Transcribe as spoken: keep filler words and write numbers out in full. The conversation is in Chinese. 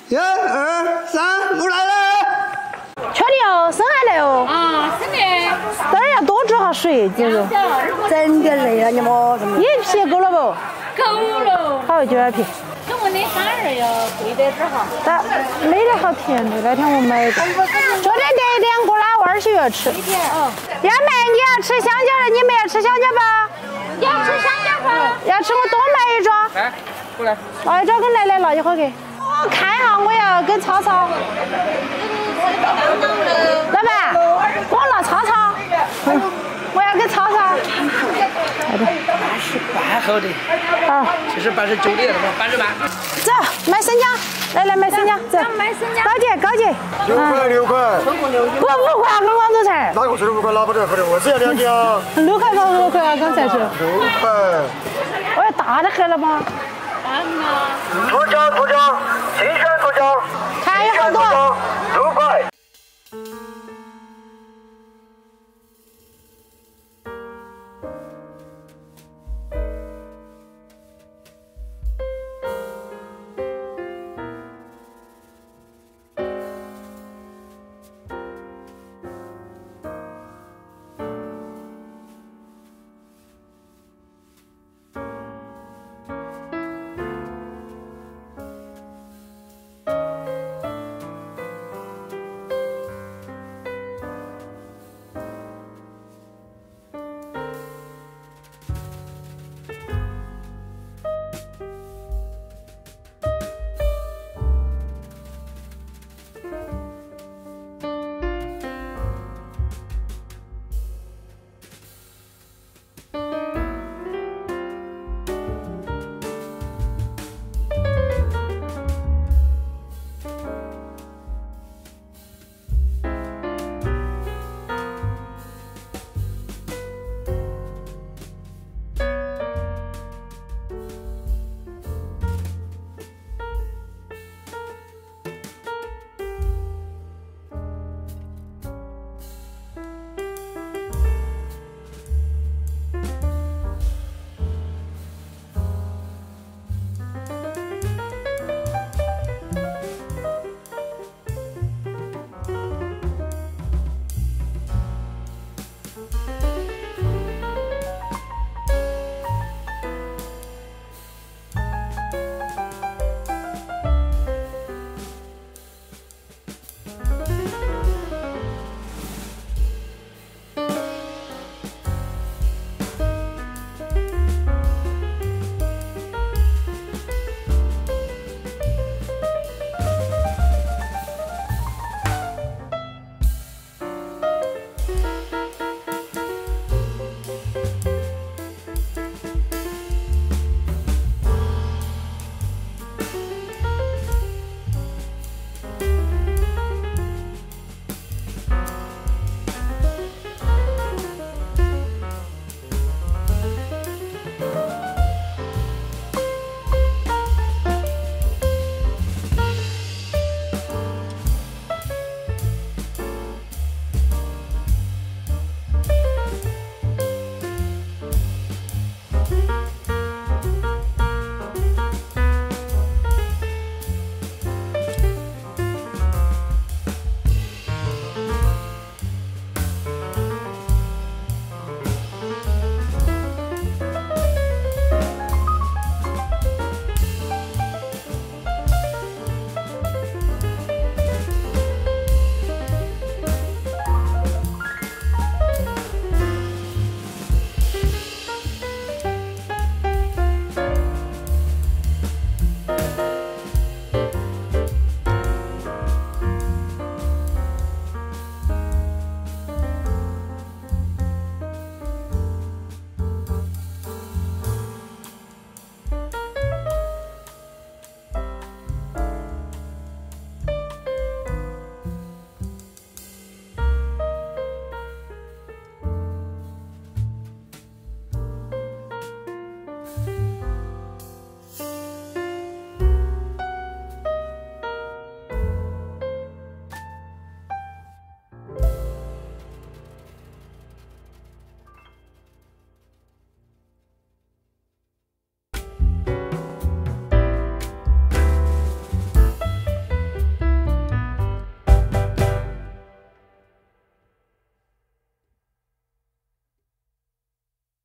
一二三，我来了。 确定哦，生还来哦。 啊，生的。 当然要多注下水，记住。 真的累了，你么？ 一皮够了不？ 够了。 好，就二皮。 跟我的三儿要贵点点哈。 但没得好甜的，那天我买的。昨天点一点过来，我儿媳妇要吃。 哦。 杨梅，你要吃香蕉的，你们要吃香蕉吧？ 要吃香蕉吗？ 要吃我多买一桩。 来，过来。 拿一桩跟奶奶拿一会儿给。我看哈，我要跟超超。老板，给我拿超超。嗯，我要跟超超。来的。 八十八好的。 好。 其实八十九的了嘛，八十八。 走，买生姜，来来买生姜，走。 买生姜。 高姐，高姐。 六块六块。 不五块，刚刚都才。 哪个说的五块？哪不得喝的？我只要两斤啊。 六块刚六块啊，刚才是。 六块。 我要大的喝了吗？ 大的。 脱胶脱胶，新鲜